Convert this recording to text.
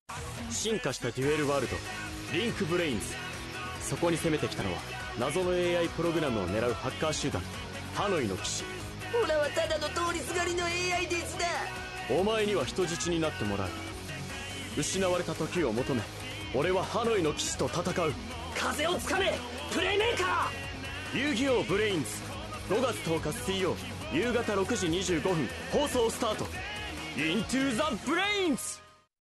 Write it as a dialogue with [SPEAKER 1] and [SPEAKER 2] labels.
[SPEAKER 1] 進化したデュエルワールドリンクブレインズ。そこに攻めてきたのは謎の AI プログラムを狙うハッカー集団ハノイの騎士。
[SPEAKER 2] オラはただの通りすがりの AI ですだ。
[SPEAKER 1] お前には人質になってもらう。失われた時を求め俺はハノイの騎士と戦う。
[SPEAKER 2] 風をつかめプレイメーカ
[SPEAKER 1] ー。遊戯王ブレインズ5月10日水曜夕方6時25分放送スタート。 Into the Brains!